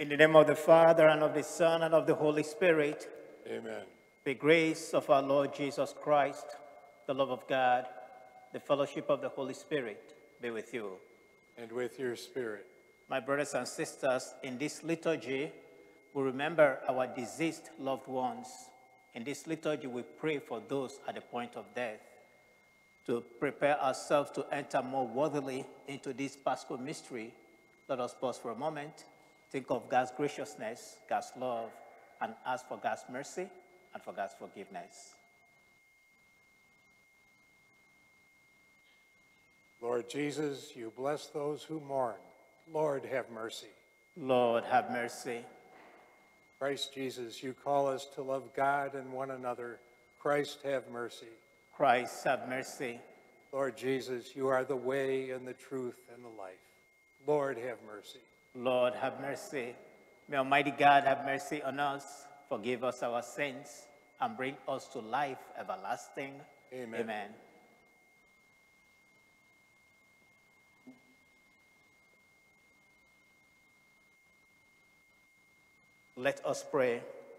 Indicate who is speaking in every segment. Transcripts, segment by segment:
Speaker 1: In the name of the Father, and of the Son, and of the Holy Spirit.
Speaker 2: Amen.
Speaker 1: The grace of our Lord Jesus Christ, the love of God, the fellowship of the Holy Spirit be with you.
Speaker 2: And with your spirit.
Speaker 1: My brothers and sisters, in this liturgy, we remember our deceased loved ones. In this liturgy, we pray for those at the point of death, to prepare ourselves to enter more worthily into this Paschal mystery. Let us pause for a moment, think of God's graciousness, God's love, and ask for God's mercy and for God's forgiveness.
Speaker 2: Lord Jesus, you bless those who mourn. Lord, have mercy.
Speaker 1: Lord, have mercy.
Speaker 2: Christ Jesus, you call us to love God and one another. Christ, have mercy.
Speaker 1: Christ, have mercy.
Speaker 2: Lord Jesus, you are the way and the truth and the life. Lord, have mercy.
Speaker 1: Lord, have mercy. May Almighty God have mercy on us, forgive us our sins, and bring us to life everlasting.
Speaker 2: Amen.
Speaker 1: Amen. Let us pray.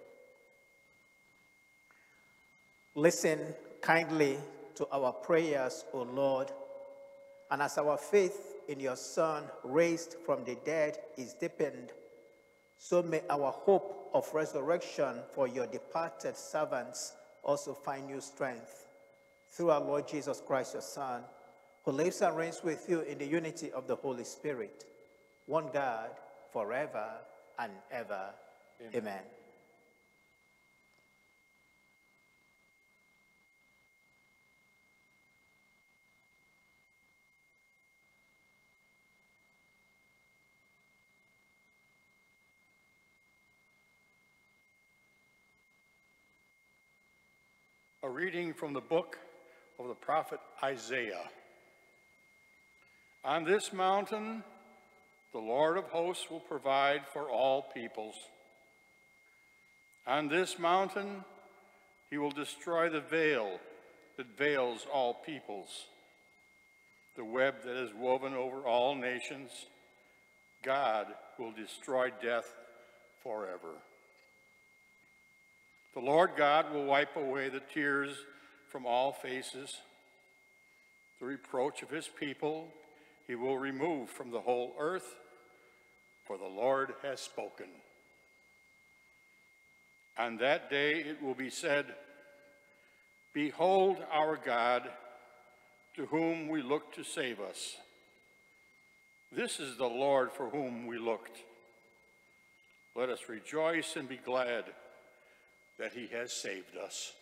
Speaker 1: Listen kindly to our prayers, O Lord, and as our faith in your Son, raised from the dead, is deepened, so may our hope of resurrection for your departed servants also find new strength. Through our Lord Jesus Christ, your Son, who lives and reigns with you in the unity of the Holy Spirit, one God, forever and ever. Amen. Amen.
Speaker 3: A reading from the book of the prophet Isaiah. On this mountain, the Lord of hosts will provide for all peoples. On this mountain, he will destroy the veil that veils all peoples, the web that is woven over all nations. God will destroy death forever. The Lord God will wipe away the tears from all faces. The reproach of his people he will remove from the whole earth, for the Lord has spoken. On that day it will be said, behold our God, to whom we look to save us. This is the Lord for whom we looked. Let us rejoice and be glad that he has saved us.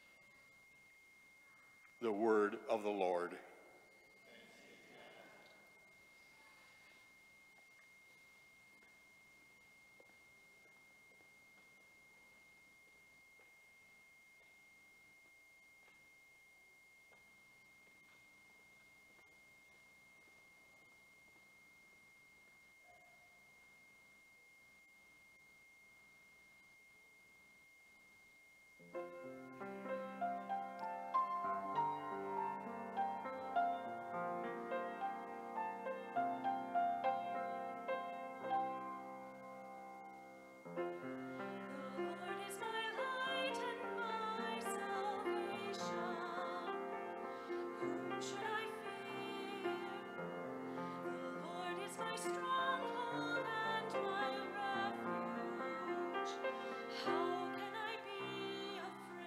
Speaker 3: The word of the Lord.
Speaker 4: How can I be afraid?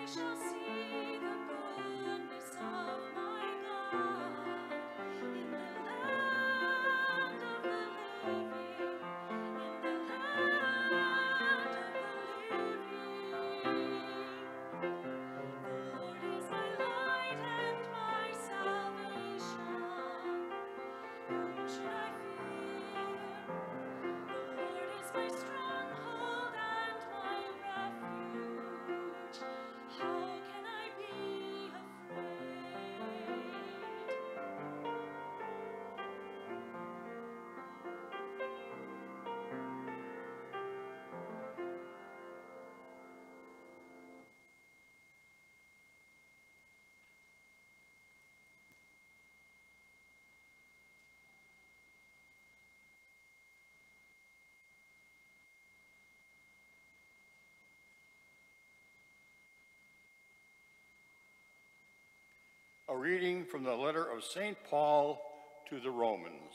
Speaker 3: A reading from the letter of St. Paul to the Romans.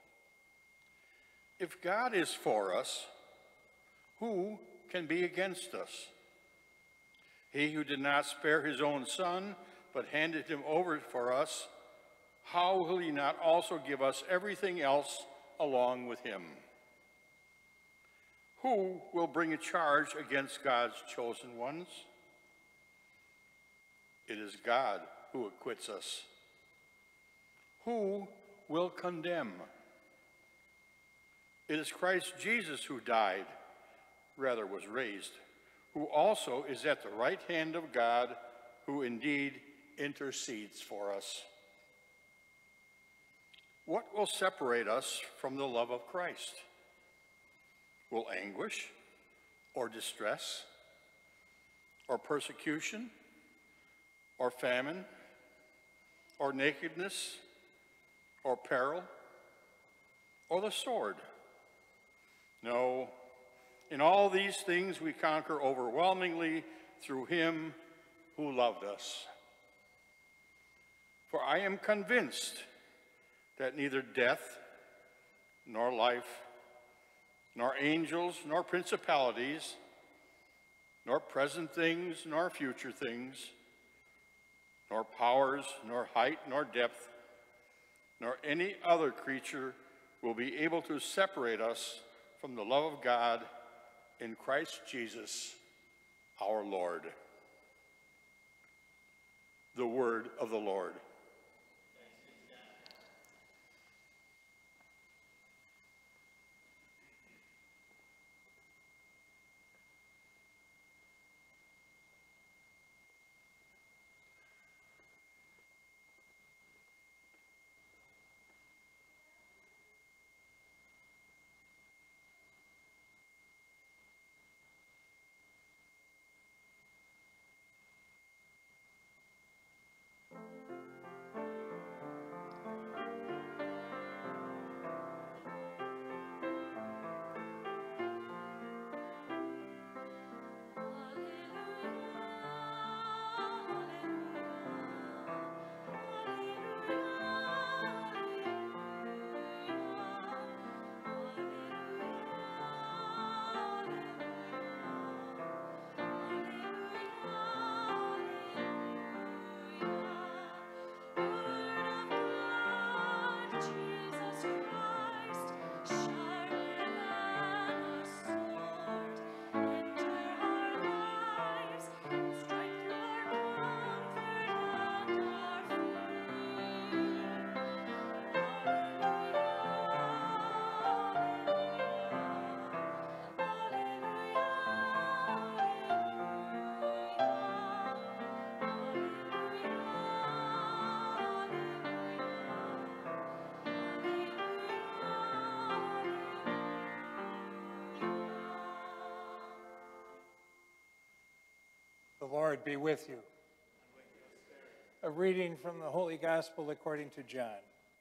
Speaker 3: If God is for us, who can be against us? He who did not spare his own son, but handed him over for us, how will he not also give us everything else along with him? Who will bring a charge against God's chosen ones? It is God who acquits us. Who will condemn? It is Christ Jesus who died, rather was raised, who also is at the right hand of God, who indeed intercedes for us. What will separate us from the love of Christ? Will anguish, or distress, or persecution, or famine, or nakedness, or peril, or the sword? No, in all these things we conquer overwhelmingly through him who loved us. For I am convinced that neither death, nor life, nor angels, nor principalities, nor present things, nor future things, nor powers, nor height, nor depth, nor any other creature will be able to separate us from the love of God in Christ Jesus, our Lord. The word of the Lord.
Speaker 2: The Lord be with you. A reading from the Holy Gospel according to John.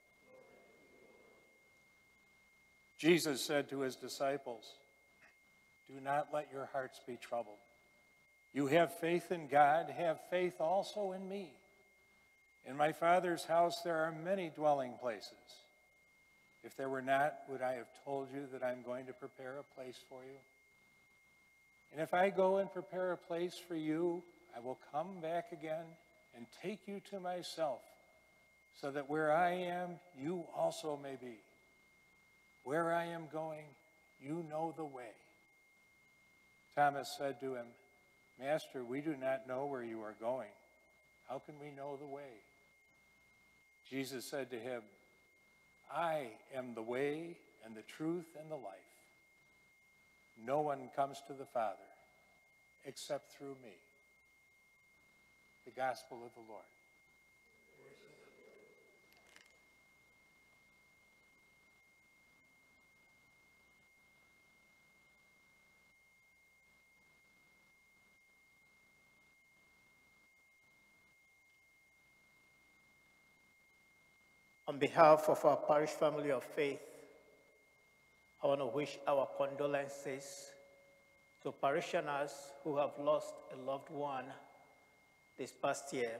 Speaker 2: Jesus said to his disciples, "Do not let your hearts be troubled. You have faith in God, have faith also in me. In my Father's house there are many dwelling places. If there were not, would I have told you that I'm going to prepare a place for you? And if I go and prepare a place for you, I will come back again and take you to myself, so that where I am, you also may be. Where I am going, you know the way. Thomas said to him, Master, we do not know where you are going. How can we know the way? Jesus said to him, I am the way and the truth and the life. No one comes to the Father except through me. The Gospel of the Lord.
Speaker 1: On behalf of our parish family of faith, I want to wish our condolences to parishioners who have lost a loved one this past year.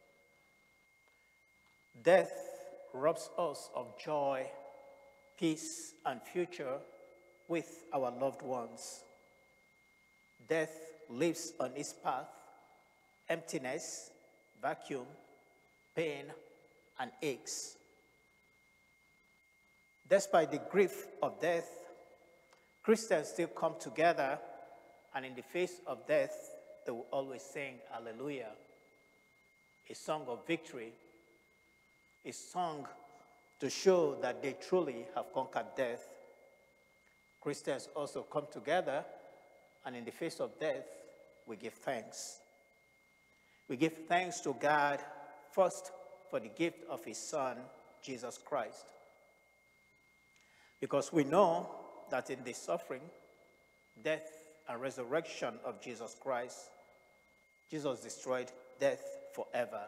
Speaker 1: Death robs us of joy, peace, and future with our loved ones. Death leaves on its path emptiness, vacuum, pain, and aches. Despite the grief of death, Christians still come together, and in the face of death, they will always sing Hallelujah, a song of victory, a song to show that they truly have conquered death. Christians also come together, and in the face of death, we give thanks. We give thanks to God first for the gift of his Son, Jesus Christ. Because we know that in the suffering, death, and resurrection of Jesus Christ, Jesus destroyed death forever.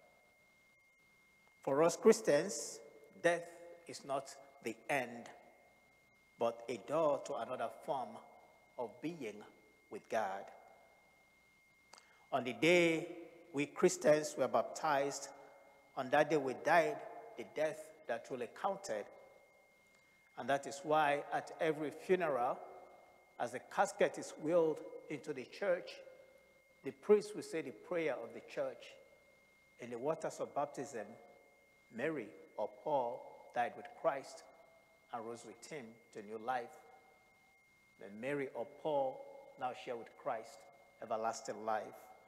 Speaker 1: For us Christians, death is not the end, but a door to another form of being with God. On the day we Christians were baptized, on that day we died the death that truly counted. And that is why at every funeral, as the casket is wheeled into the church, the priest will say the prayer of the church. In the waters of baptism, Mary or Paul died with Christ and rose with him to new life. Then Mary or Paul now share with Christ everlasting life.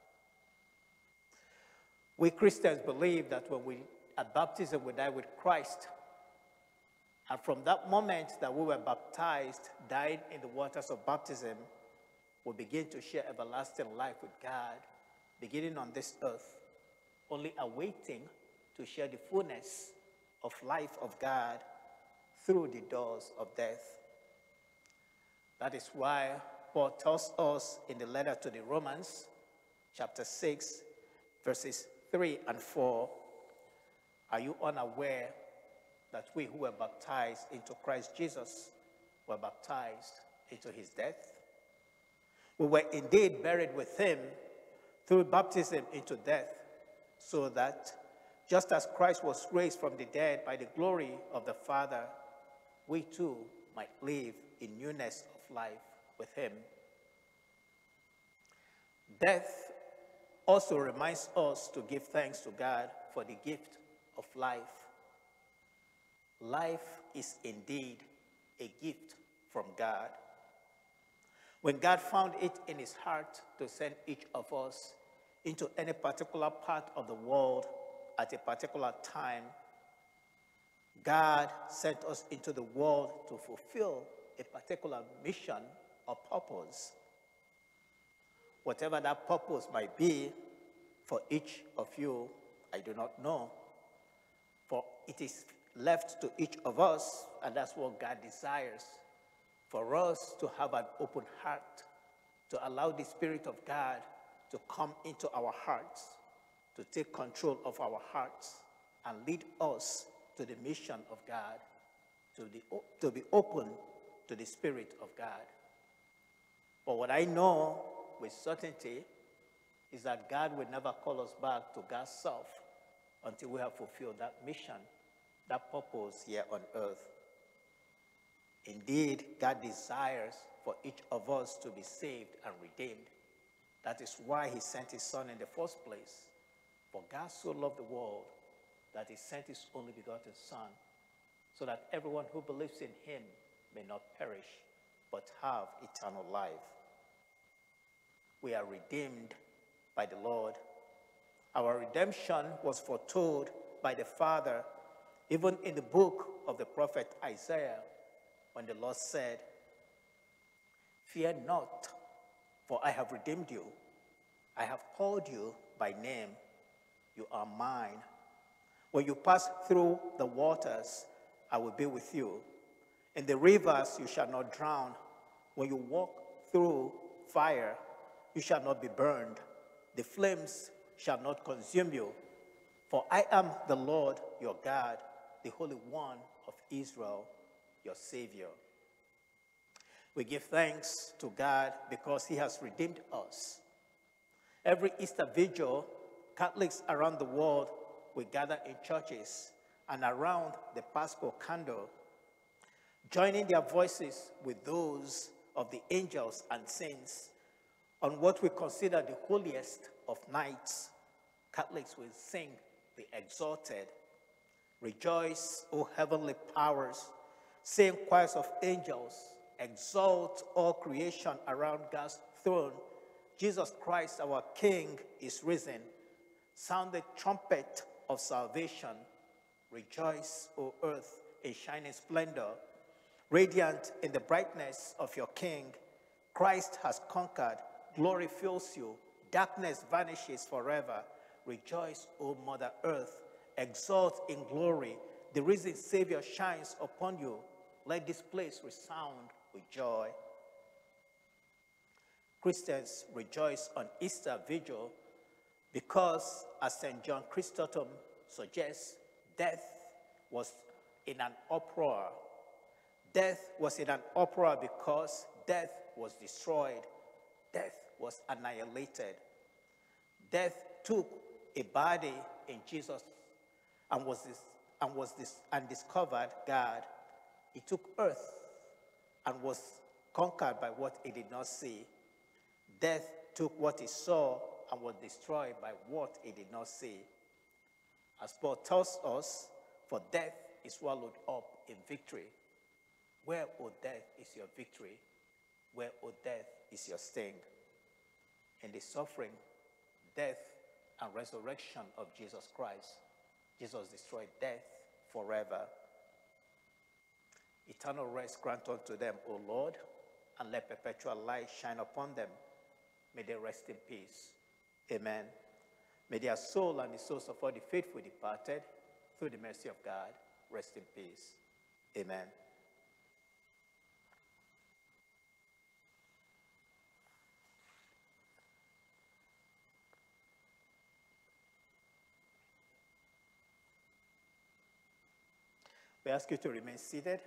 Speaker 1: We Christians believe that at baptism we die with Christ. And from that moment that we were baptized, died in the waters of baptism, we begin to share everlasting life with God, beginning on this earth, only awaiting to share the fullness of life of God through the doors of death. That is why Paul tells us in the letter to the Romans, chapter 6, verses 3 and 4, are you unaware that we who were baptized into Christ Jesus were baptized into his death? We were indeed buried with him through baptism into death, so that just as Christ was raised from the dead by the glory of the Father, we too might live in newness of life with him. Death also reminds us to give thanks to God for the gift of life. Life is indeed a gift from God. When God found it in his heart to send each of us into any particular part of the world at a particular time, God sent us into the world to fulfill a particular mission or purpose. Whatever that purpose might be for each of you, I do not know. For it is left to each of us, and that's what God desires, for us to have an open heart, to allow the Spirit of God to come into our hearts, to take control of our hearts, and lead us to the mission of God, to be open to the Spirit of God. But what I know with certainty is that God will never call us back to God's self until we have fulfilled that mission, that purpose here on earth. Indeed, God desires for each of us to be saved and redeemed. That is why he sent his son in the first place. For God so loved the world that he sent his only begotten Son, so that everyone who believes in him may not perish, but have eternal life. We are redeemed by the Lord. Our redemption was foretold by the Father, even in the book of the prophet Isaiah, when the Lord said, "Fear not, for I have redeemed you. I have called you by name. You are mine. When you pass through the waters, I will be with you. In the rivers, you shall not drown. When you walk through fire, you shall not be burned. The flames shall not consume you. For I am the Lord your God, the Holy One of Israel, your Savior." We give thanks to God because he has redeemed us. Every Easter vigil, Catholics around the world will gather in churches and around the Paschal candle, joining their voices with those of the angels and saints on what we consider the holiest of nights. Catholics will sing the exalted, "Rejoice, O heavenly powers, sing choirs of angels, exalt all creation around God's throne. Jesus Christ, our King, is risen. Sound the trumpet of salvation. Rejoice, O earth, in shining splendor, radiant in the brightness of your King. Christ has conquered. Glory fills you. Darkness vanishes forever. Rejoice, O Mother Earth. Exalt in glory. The risen Savior shines upon you. Let this place resound with joy." Christians rejoice on Easter Vigil because, as St. John Chrysostom suggests, death was in an uproar. Death was in an uproar because death was destroyed. Death was annihilated. Death took a body in Jesus and discovered God. He took earth and was conquered by what he did not see. Death took what he saw and was destroyed by what he did not see. As Paul tells us, for death is swallowed up in victory. Where, O death, is your victory? Where, O death, is your sting? In the suffering, death, and resurrection of Jesus Christ, Jesus destroyed death forever. Eternal rest grant unto them, O Lord, and let perpetual light shine upon them. May they rest in peace. Amen. May their soul and the souls of all the faithful departed, through the mercy of God, rest in peace. Amen. We ask you to remain seated.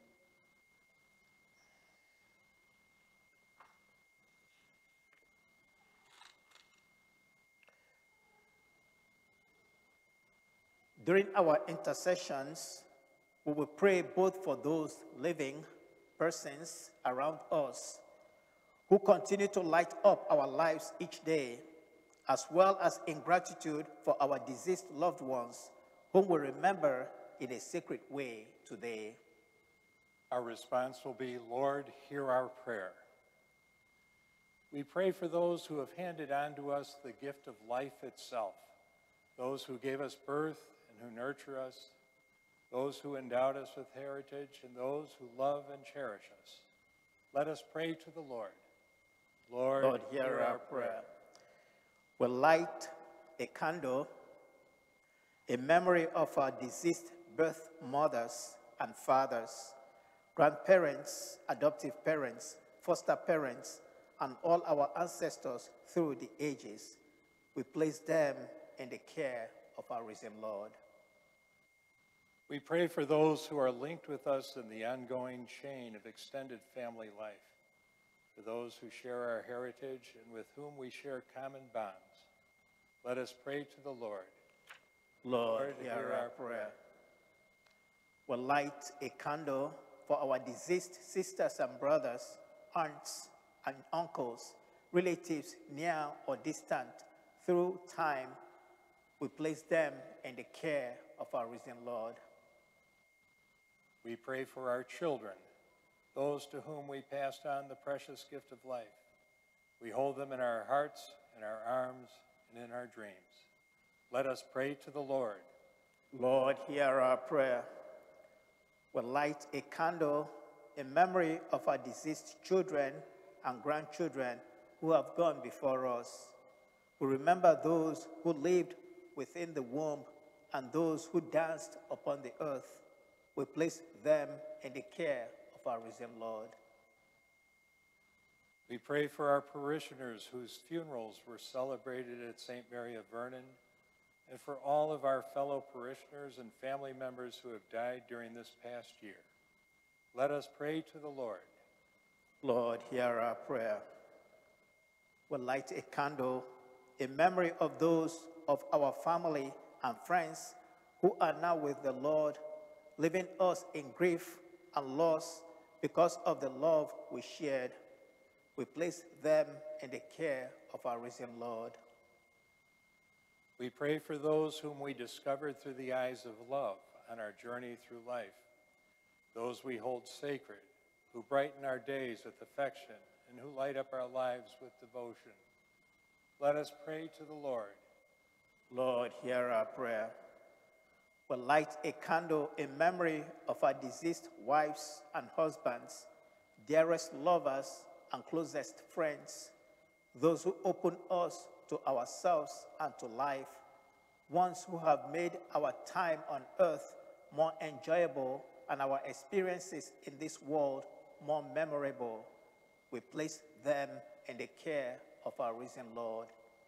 Speaker 1: During our intercessions, we will pray both for those living persons around us who continue to light up our lives each day, as well as in gratitude for our deceased loved ones, whom we remember in a sacred way today.
Speaker 2: Our response will be, Lord, hear our prayer. We pray for those who have handed on to us the gift of life itself, those who gave us birth and who nurture us, those who endowed us with heritage, and those who love and cherish us. Let us pray to the Lord.
Speaker 1: Lord, hear our prayer. We'll light a candle in memory of our deceased birth mothers and fathers, grandparents, adoptive parents, foster parents, and all our ancestors through the ages. We place them in the care of our risen Lord.
Speaker 2: We pray for those who are linked with us in the ongoing chain of extended family life, for those who share our heritage and with whom we share common bonds. Let us pray to the Lord.
Speaker 1: Lord, hear our prayer. We'll light a candle for our deceased sisters and brothers, aunts and uncles, relatives near or distant, through time, we place them in the care of our risen Lord.
Speaker 2: We pray for our children, those to whom we passed on the precious gift of life. We hold them in our hearts, in our arms, and in our dreams. Let us pray to the Lord.
Speaker 1: Lord, hear our prayer. We light a candle in memory of our deceased children and grandchildren who have gone before us. We remember those who lived within the womb and those who danced upon the earth. We place them in the care of our risen Lord.
Speaker 2: We pray for our parishioners whose funerals were celebrated at St. Mary of Vernon, and for all of our fellow parishioners and family members who have died during this past year. Let us pray to the Lord.
Speaker 1: Lord, hear our prayer. We light a candle in memory of those of our family and friends who are now with the Lord, leaving us in grief and loss because of the love we shared. We place them in the care of our risen Lord.
Speaker 2: We pray for those whom we discovered through the eyes of love on our journey through life, those we hold sacred, who brighten our days with affection and who light up our lives with devotion. Let us pray to the Lord.
Speaker 1: Lord, hear our prayer. We light a candle in memory of our deceased wives and husbands, dearest lovers and closest friends, those who open us to ourselves and to life, ones who have made our time on earth more enjoyable and our experiences in this world more memorable. We place them in the care of our risen Lord.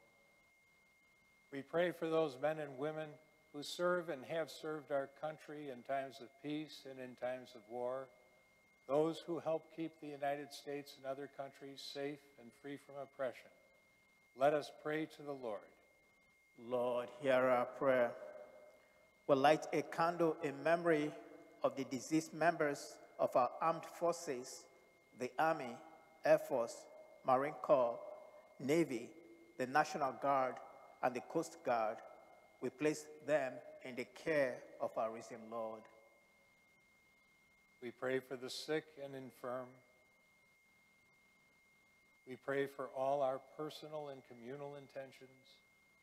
Speaker 2: We pray for those men and women who serve and have served our country in times of peace and in times of war, those who help keep the United States and other countries safe and free from oppression. Let us pray to the Lord.
Speaker 1: Lord, hear our prayer. We light a candle in memory of the deceased members of our armed forces, the Army, Air Force, Marine Corps, Navy, the National Guard, and the Coast Guard. We place them in the care of our risen Lord.
Speaker 2: We pray for the sick and infirm. We pray for all our personal and communal intentions.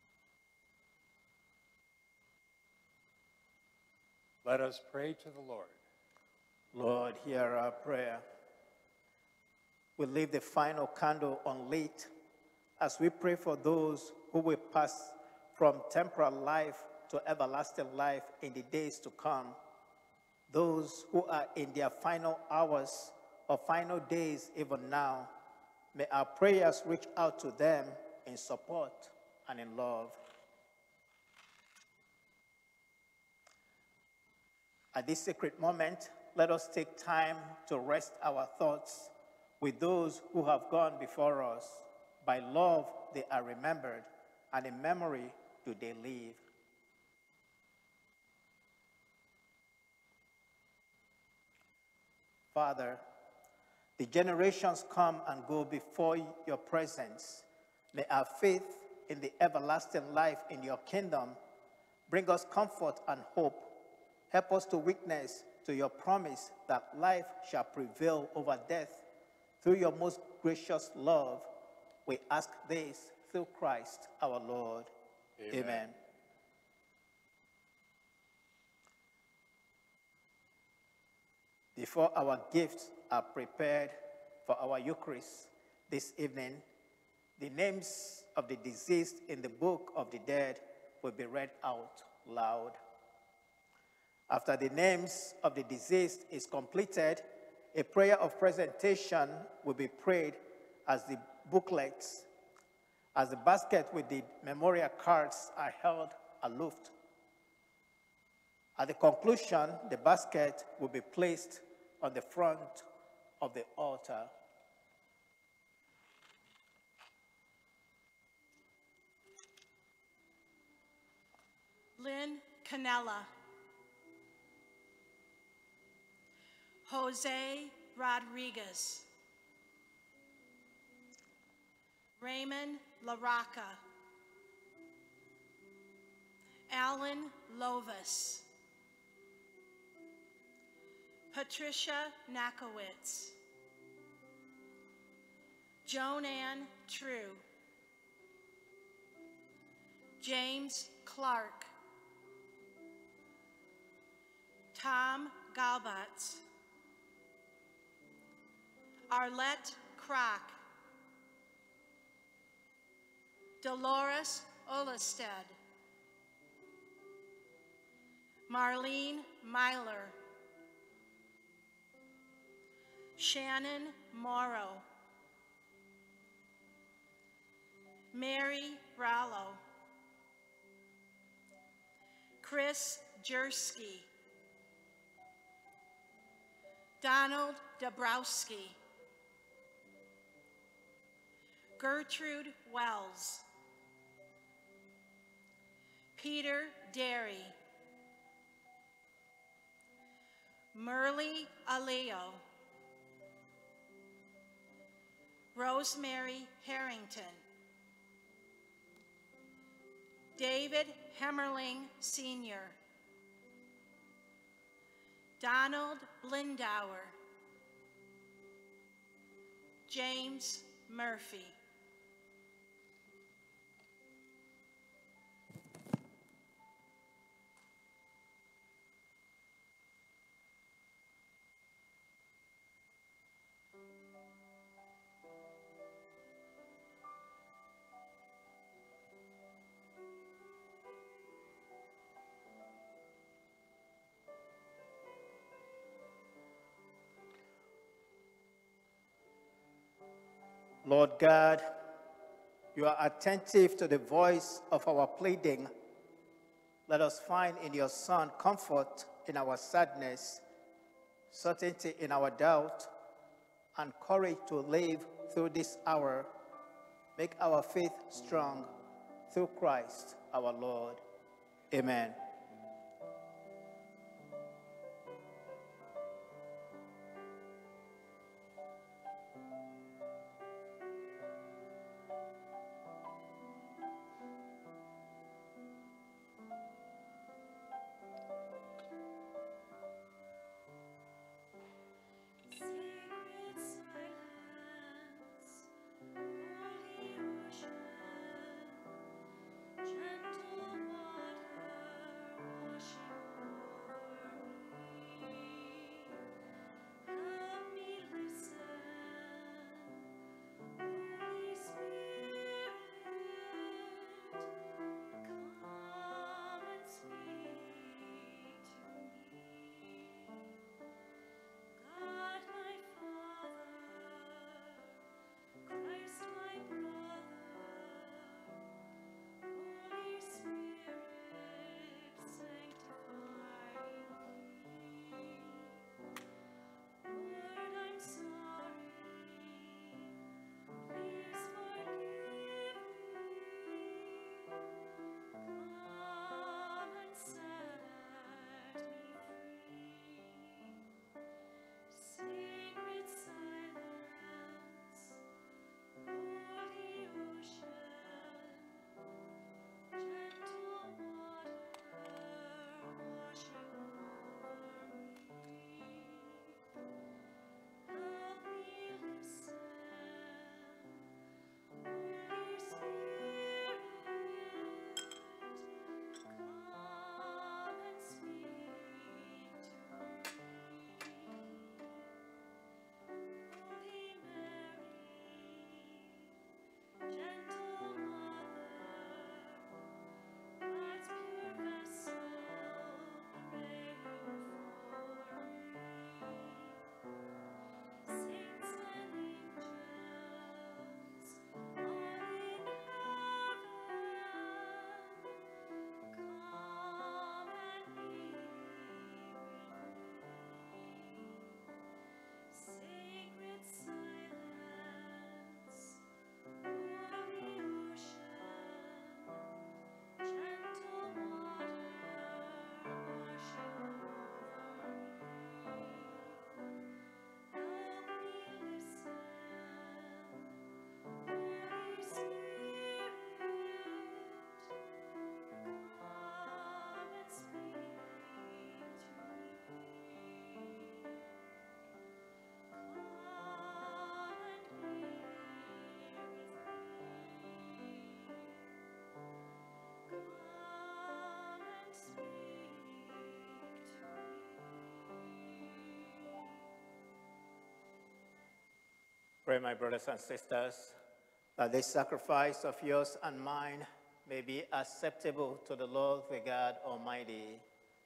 Speaker 2: Let us pray to the Lord.
Speaker 1: Lord, hear our prayer. We leave the final candle unlit as we pray for those who will pass from temporal life to everlasting life in the days to come, those who are in their final hours or final days even now. May our prayers reach out to them in support and in love. At this sacred moment, let us take time to rest our thoughts with those who have gone before us. By love, they are remembered, and in memory do they live. Father, the generations come and go before your presence. May our faith in the everlasting life in your kingdom bring us comfort and hope. Help us to witness to your promise that life shall prevail over death. Through your most gracious love, we ask this through Christ our Lord. Amen. Amen. Before our gifts are prepared for our Eucharist this evening, the names of the deceased in the book of the dead will be read out loud. After the names of the deceased is completed, a prayer of presentation will be prayed as the booklets, as the basket with the memorial cards are held aloft. At the conclusion, the basket will be placed on the front of the altar.
Speaker 4: Lynn Canella. Jose Rodriguez. Raymond LaRocca, Alan Lovis, Patricia Nakowitz, Joan Ann True, James Clark, Tom Galbatz, Arlette Kroc, Dolores Olested, Marlene Myler, Shannon Morrow, Mary Rallo, Chris Jersky, Donald Dabrowski, Gertrude Wells, Peter Derry, Merle Aleo, Rosemary Harrington, David Hemmerling Sr., Donald Blindauer, James Murphy.
Speaker 1: Lord God, you are attentive to the voice of our pleading. Let us find in your Son comfort in our sadness, certainty in our doubt, and courage to live through this hour. Make our faith strong through Christ our Lord. Amen.
Speaker 5: Gentle water
Speaker 1: Pray, my brothers and sisters, that this sacrifice of yours and mine may be acceptable to the Lord, the God Almighty.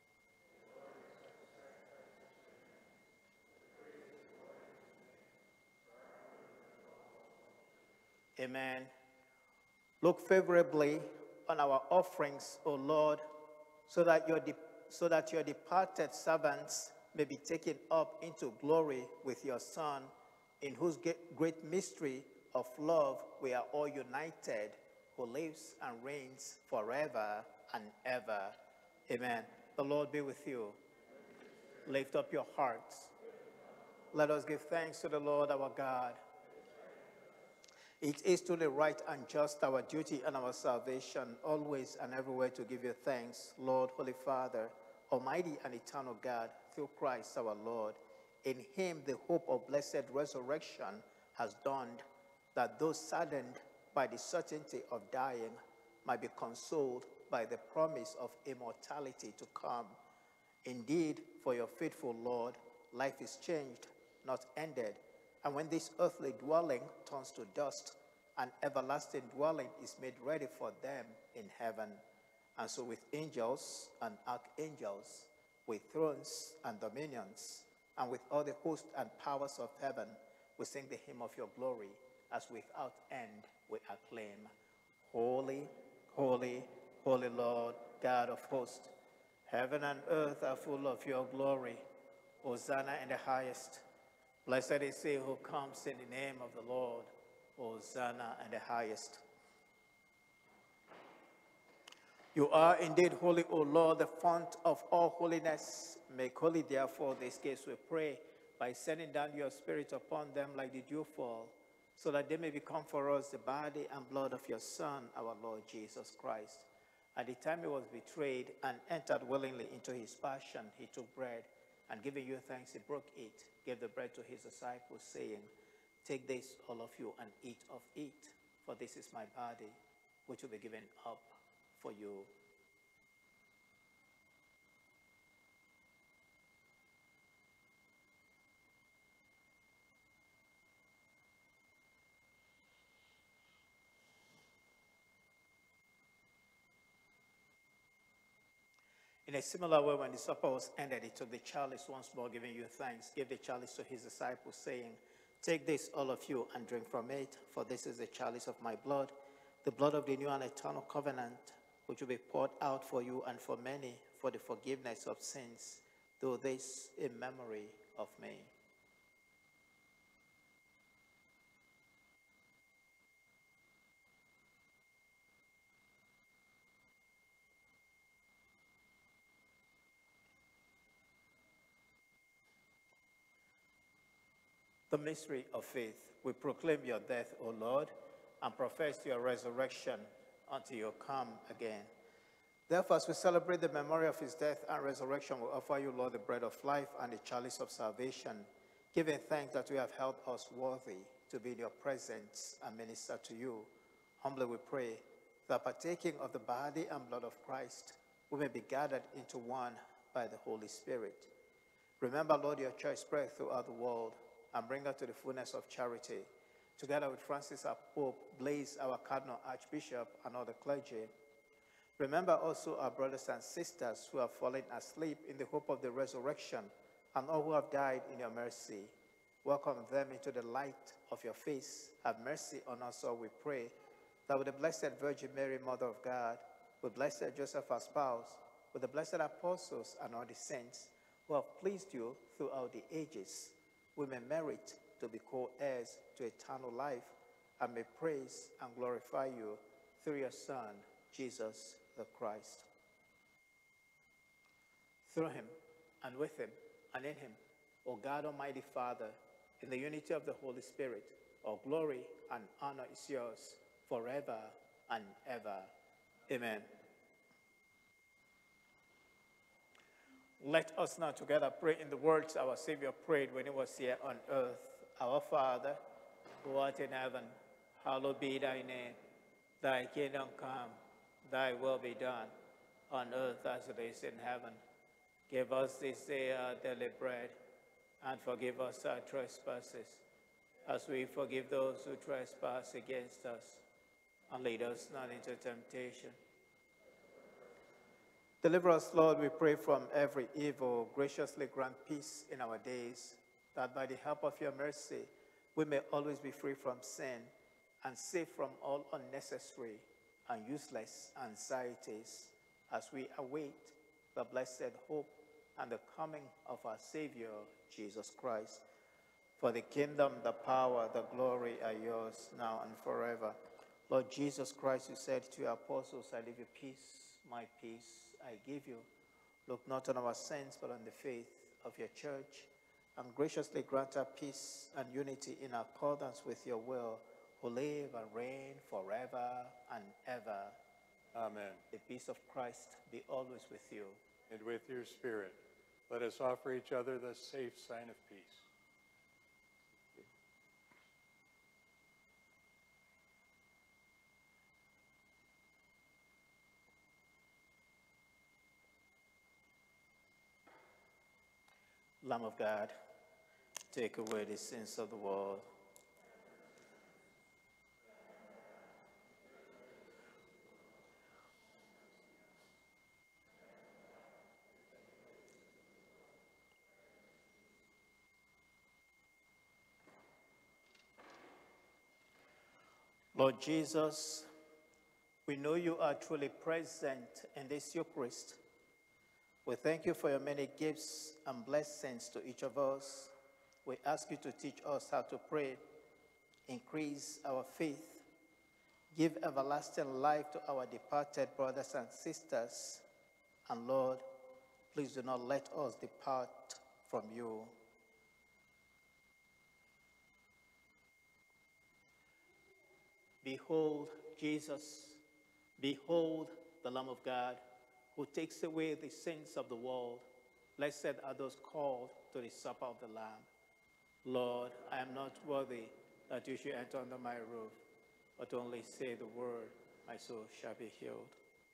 Speaker 1: Amen. Look favorably on our offerings, O Lord, so that your departed servants may be taken up into glory with your Son, in whose great mystery of love we are all united, who lives and reigns forever and ever. Amen. The Lord be with you. Lift up your hearts. Let us give thanks to the Lord our God. It is truly right and just, our duty and our salvation, always and everywhere to give you thanks, Lord, Holy Father, Almighty and eternal God, through Christ our Lord. In him the hope of blessed resurrection has dawned, that those saddened by the certainty of dying might be consoled by the promise of immortality to come. Indeed, for your faithful Lord, life is changed, not ended. And when this earthly dwelling turns to dust, an everlasting dwelling is made ready for them in heaven. And so with angels and archangels, with thrones and dominions, and with all the hosts and powers of heaven, we sing the hymn of your glory, as without end we acclaim. Holy, holy, holy Lord, God of hosts, heaven and earth are full of your glory. Hosanna in the highest. Blessed is he who comes in the name of the Lord. Hosanna in the highest. You are indeed holy, O Lord, the fount of all holiness. Make holy, therefore, this case, we pray, by sending down your Spirit upon them like the dewfall, so that they may become for us the body and blood of your Son, our Lord Jesus Christ. At the time he was betrayed and entered willingly into his passion, he took bread, and giving you thanks, he broke it, gave the bread to his disciples, saying, "Take this, all of you, and eat of it, for this is my body, which will be given up for you." In a similar way, when the supper was ended, he took the chalice once more, giving you thanks, gave the chalice to his disciples, saying, "Take this, all of you, and drink from it, for this is the chalice of my blood, the blood of the new and eternal covenant, which will be poured out for you and for many for the forgiveness of sins. Do this in memory of me." The mystery of faith. We proclaim your death, O Lord, and profess your resurrection until you come again. Therefore, as we celebrate the memory of his death and resurrection, we offer you, Lord, the bread of life and the chalice of salvation, giving thanks that you have held us worthy to be in your presence and minister to you. Humbly we pray that partaking of the body and blood of Christ, we may be gathered into one by the Holy Spirit. Remember, Lord, your church spread throughout the world, and bring her to the fullness of charity. Together with Francis our Pope, Blaise our Cardinal Archbishop, and all the clergy. Remember also our brothers and sisters who have fallen asleep in the hope of the resurrection, and all who have died in your mercy. Welcome them into the light of your face. Have mercy on us all, we pray, that with the Blessed Virgin Mary, Mother of God, with Blessed Joseph our spouse, with the blessed apostles and all the saints who have pleased you throughout the ages, we may merit to be co-heirs to eternal life, and may praise and glorify you through your Son, Jesus the Christ. Through him, and with him, and in him, O God Almighty Father, in the unity of the Holy Spirit, all glory and honor is yours forever and ever. Amen. Let us now together pray in the words our Savior prayed when he was here on earth. Our Father, who art in heaven, hallowed be thy name. Thy kingdom come, thy will be done, on earth as it is in heaven. Give us this day our daily bread, and forgive us our trespasses, as we forgive those who trespass against us, and lead us not into temptation. Deliver us, Lord, we pray, from every evil. Graciously grant peace in our days, that by the help of your mercy, we may always be free from sin and safe from all unnecessary and useless anxieties, as we await the blessed hope and the coming of our Savior, Jesus Christ. For the kingdom, the power, the glory are yours now and forever. Lord Jesus Christ, you said to your apostles, I leave you peace, my peace I give you. Look not on our sins, but on the faith of your church, and graciously grant her peace and unity in accordance with your will, who live and reign forever and ever.
Speaker 2: Amen.
Speaker 1: The peace of Christ be always with you.
Speaker 2: And with your spirit, let us offer each other the safe sign of peace.
Speaker 1: Lamb of God, take away the sins of the world. Lord Jesus, we know you are truly present in this Eucharist. We thank you for your many gifts and blessings to each of us. We ask you to teach us how to pray, increase our faith, give everlasting life to our departed brothers and sisters. And Lord, please do not let us depart from you. Behold Jesus, behold the Lamb of God, who takes away the sins of the world. Blessed are those called to the supper of the Lamb. Lord, I am not worthy that you should enter under my roof, but only say the word, my soul shall be healed.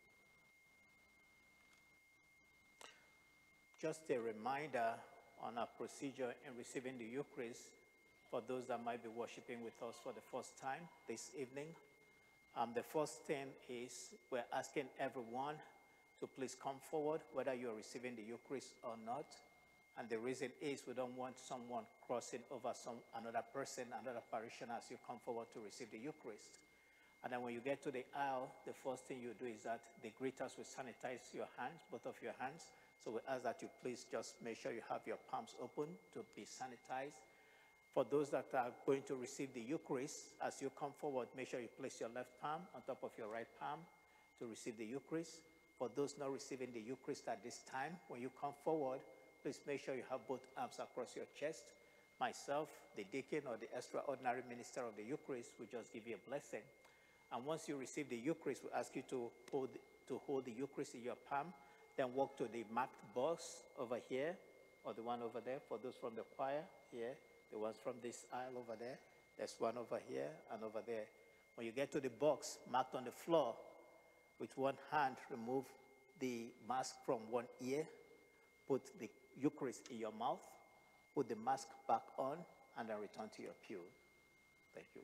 Speaker 1: Just a reminder on our procedure in receiving the Eucharist for those that might be worshiping with us for the first time this evening. The first thing is we're asking everyone to please come forward, whether you're receiving the Eucharist or not. And the reason is we don't want someone crossing over another person, another parishioner, as you come forward to receive the Eucharist. And then when you get to the aisle, the first thing you do is that the greeters will sanitize your hands, both of your hands. So we ask that you please just make sure you have your palms open to be sanitized. For those that are going to receive the Eucharist, as you come forward, make sure you place your left palm on top of your right palm to receive the Eucharist. For those not receiving the Eucharist at this time, when you come forward, please make sure you have both arms across your chest. Myself, the deacon, or the extraordinary minister of the Eucharist will just give you a blessing. And once you receive the Eucharist, we ask you to hold the Eucharist in your palm, then walk to the marked box over here, or the one over there. For those from the choir, here, the ones from this aisle over there, there's one over here and over there. When you get to the box marked on the floor, with one hand, remove the mask from one ear, put the Eucharist in your mouth, put the mask back on, and then return to your pew. Thank you.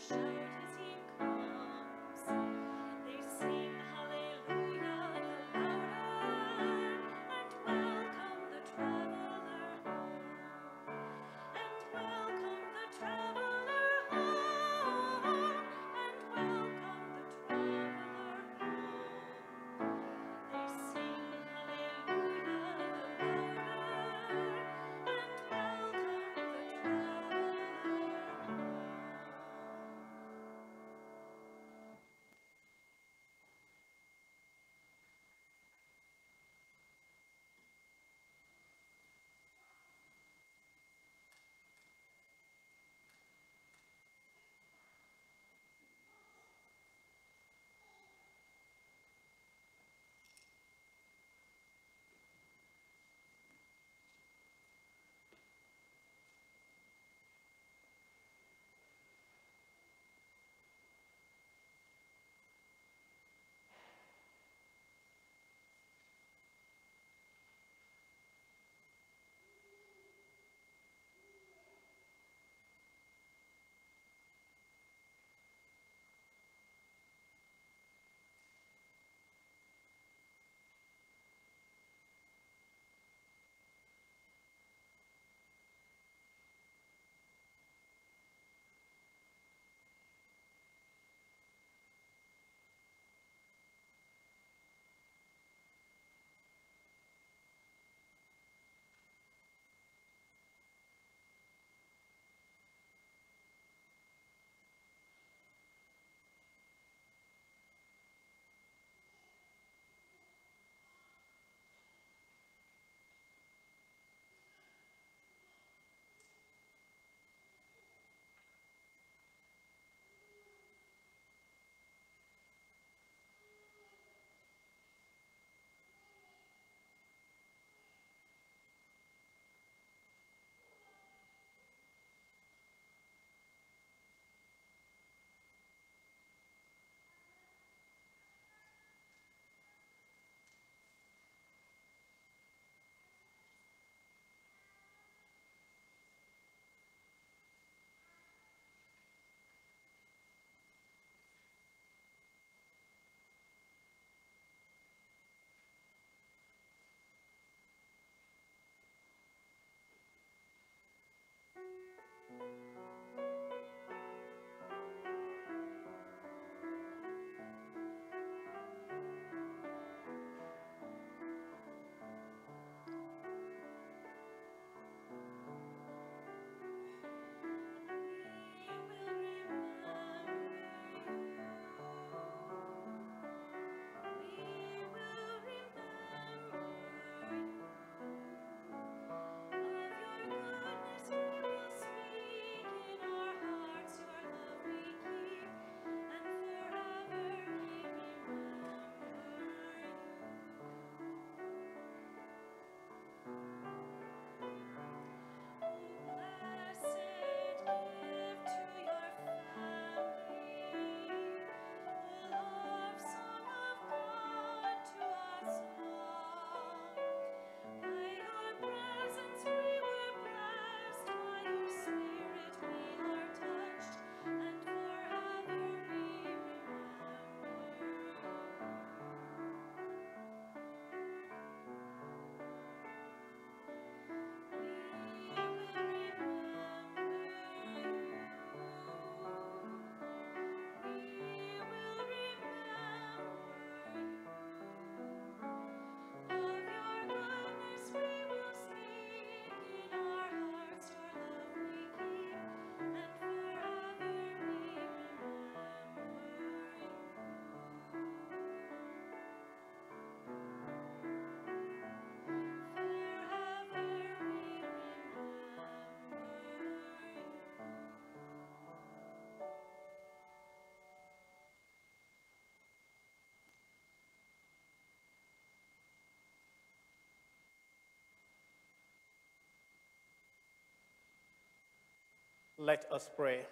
Speaker 1: Let us pray.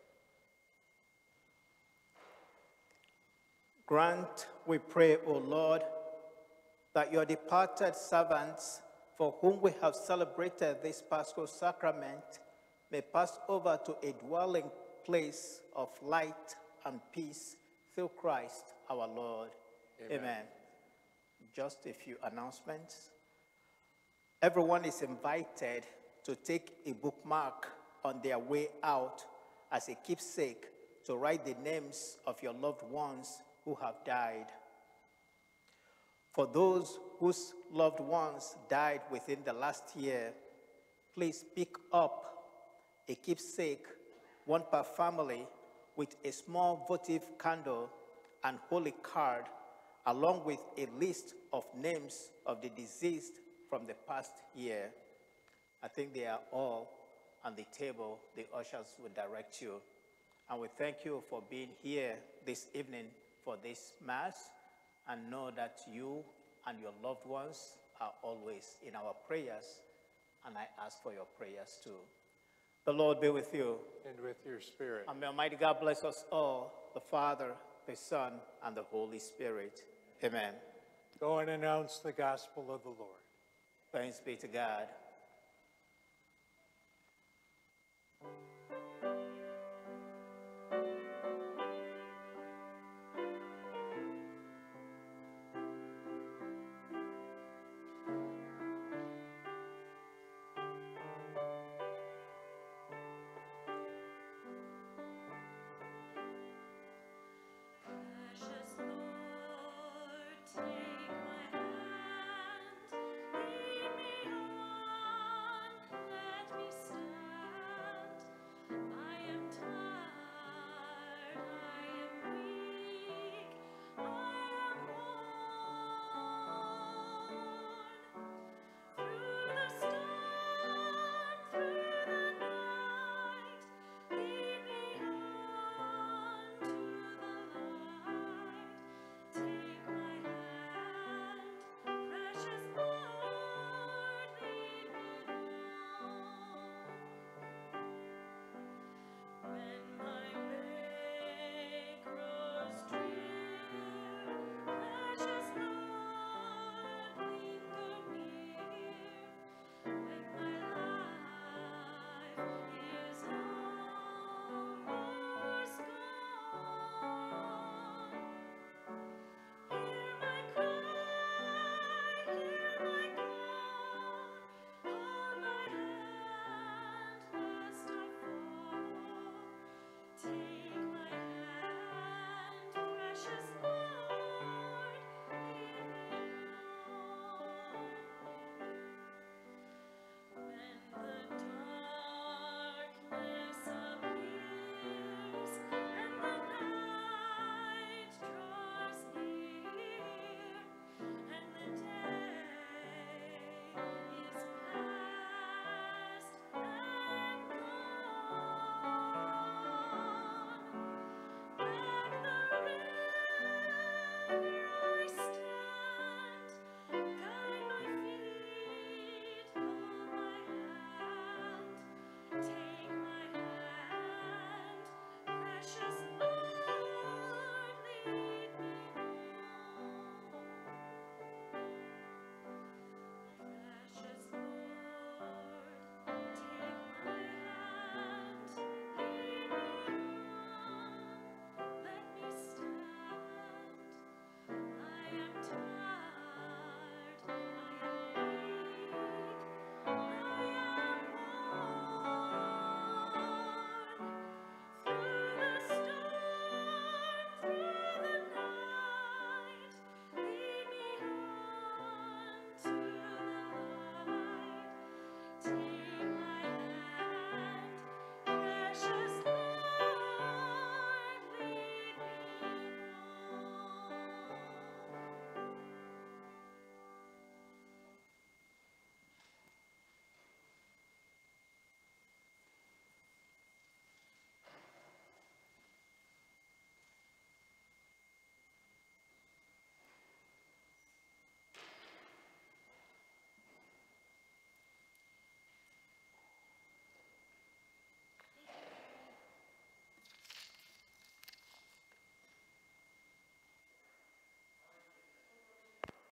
Speaker 1: Grant, we pray, O Lord, that your departed servants, for whom we have celebrated this Paschal sacrament, may pass over to a dwelling place of light and peace through Christ our Lord. Amen. Just a few announcements. Everyone is invited to take a bookmark on their way out as a keepsake to write the names of your loved ones who have died. For those whose loved ones died within the last year, please pick up a keepsake, one per family, with a small votive candle and holy card, along with a list of names of the deceased from the past year. I think they are all on the table. The ushers will direct you. And we thank you for being here this evening for this Mass, and know that you and your loved ones are always in our prayers, and I ask for your prayers too. The Lord be with you.
Speaker 2: And with your spirit.
Speaker 1: And may Almighty God bless us all, the Father, the Son, and the Holy Spirit. Amen.
Speaker 2: Go and announce the gospel of the Lord.
Speaker 1: Thanks be to God.